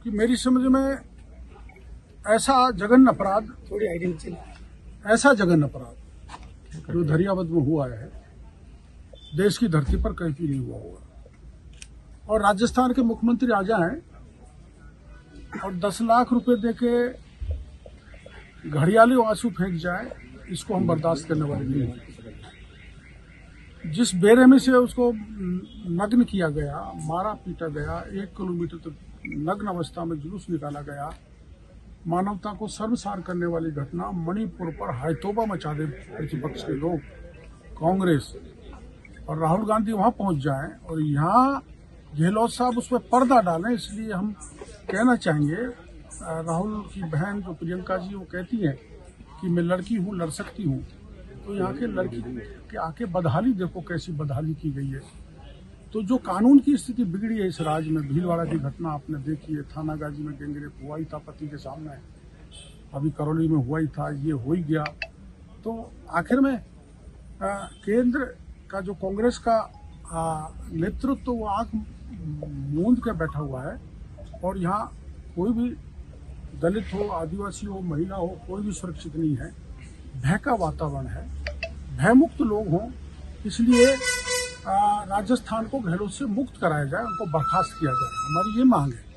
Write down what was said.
कि मेरी समझ में ऐसा जघन्य अपराध जो धरियावद में हुआ है, देश की धरती पर कहीं भी नहीं हुआ होगा। और राजस्थान के मुख्यमंत्री आ जाएं और 10 लाख रुपए देके घड़ियाली आंसू फेंक जाए, इसको हम बर्दाश्त करने वाले नहीं हैं। जिस बेरहमी से उसको नग्न किया गया, मारा पीटा गया, 1 किलोमीटर तक नग्न अवस्था में जुलूस निकाला गया, मानवता को शर्मसार करने वाली घटना मणिपुर पर हायतौबा मचा दे प्रतिपक्ष के लोग, कांग्रेस और राहुल गांधी वहां पहुंच जाएं और यहाँ गहलोत साहब उस पर पर्दा डालें। इसलिए हम कहना चाहेंगे, राहुल की बहन जो प्रियंका जी, वो कहती हैं कि मैं लड़की हूँ, लड़ सकती हूँ, तो यहाँ के लड़की के आके बदहाली देखो, कैसी बदहाली की गई है। तो जो कानून की स्थिति बिगड़ी है इस राज्य में, भीलवाड़ा की घटना आपने देखी है, थानागाजी में गैंगरेप हुआ ही था पति के सामने, अभी करौली में हुआ ही था, ये हो ही गया। तो आखिर में केंद्र का जो कांग्रेस का नेतृत्व, वो आंख मूंद के बैठा हुआ है और यहाँ कोई भी दलित हो, आदिवासी हो, महिला हो, कोई भी सुरक्षित नहीं है। भय का वातावरण है, भयमुक्त लोग हों, इसलिए राजस्थान को गहलोत से मुक्त कराया जाए, उनको बर्खास्त किया जाए, हमारी ये मांग है।